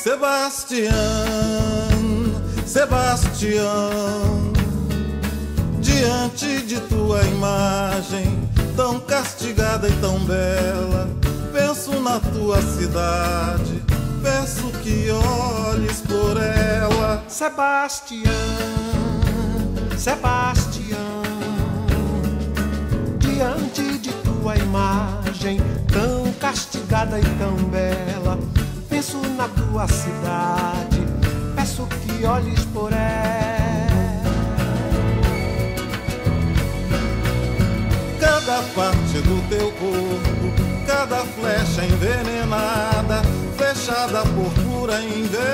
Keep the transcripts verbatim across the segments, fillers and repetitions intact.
Sebastião, Sebastião, diante de tua imagem tão castigada e tão bela, penso na tua cidade, peço que olhes por ela. Sebastião, Sebastião, diante de tua imagem tão castigada e tão bela, penso na tua cidade, peço que olhes por ela. Cada parte do teu corpo, cada flecha envenenada, fechada por pura inveja.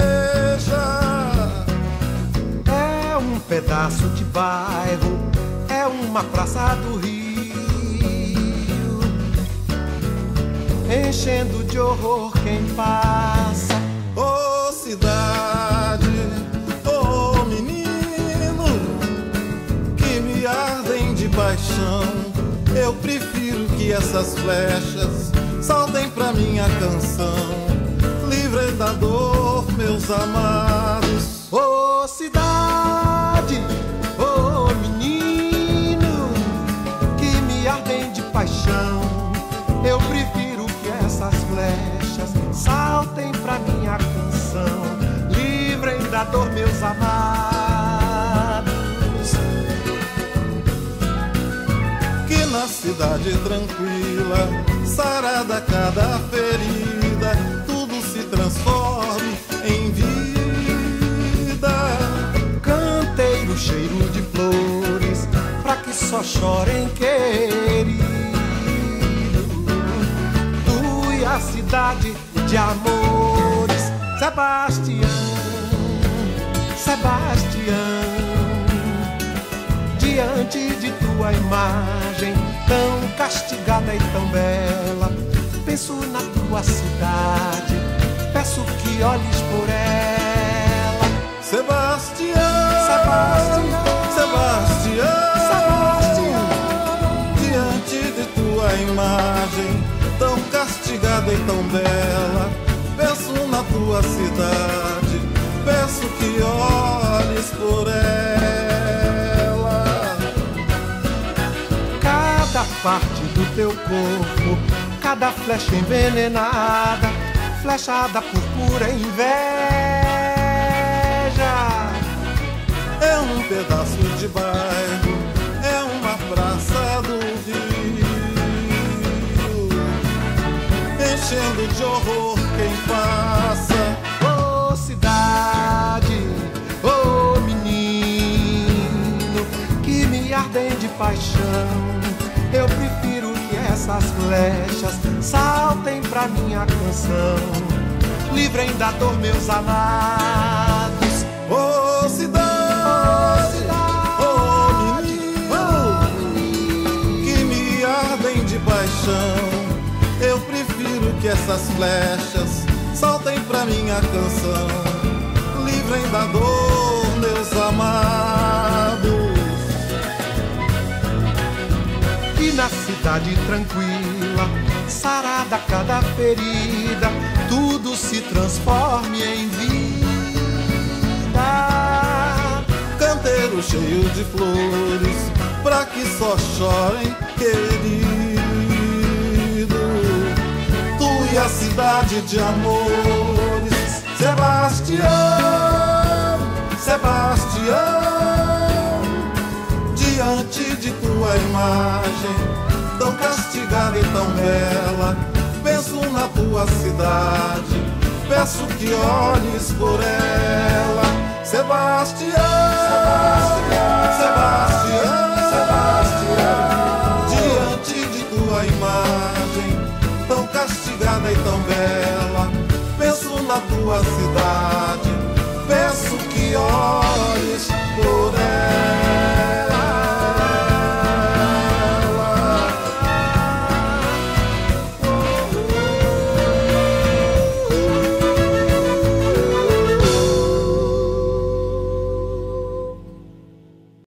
É um pedaço de bairro, é uma praça do Rio, enchendo de horror quem passa. Ô cidade, ô menino, que me ardem de paixão, eu prefiro que essas flechas saltem pra minha canção, livrem da dor meus amados. Ô cidade, ô menino, que me ardem de paixão, eu prefiro que essas flechas saltem pra minha canção, livrem da dor meus amados. Que na cidade tranquila, sarada cada ferida, tudo se transforme em vida. Canteiro cheiro de flores, pra que só chorem queridos. A cidade de amores. Sebastião, Sebastião, diante de tua imagem tão castigada e tão bela, penso na tua cidade, peço que olhes por ela. Sebastião, Sebastião, Sebastião, Sebastião, diante de tua imagem tão castigada e tão bela, penso na tua cidade, peço que olhes por ela. Cada parte do teu corpo, cada flecha envenenada, flechada por pura inveja. É um pedaço de bairro, é uma praça do Rio, enchendo de horror quem passa. Ô cidade, ô menino, que me ardem de paixão, eu prefiro que essas flechas saltem pra minha canção, livrem da dor meus amados. Ô cidade, ô menino, que me ardem de paixão, eu prefiro que essas flechas saltem pra minha canção, livrem da dor meus amados. E na cidade tranquila, sarada cada ferida, tudo se transforme em vida. Canteiro cheio de flores, pra que só chorem queridos. E a cidade de amores. Sebastião, Sebastião, diante de tua imagem tão castigada e tão bela, penso na tua cidade, peço que olhes por ela. Sebastião, Sebastião.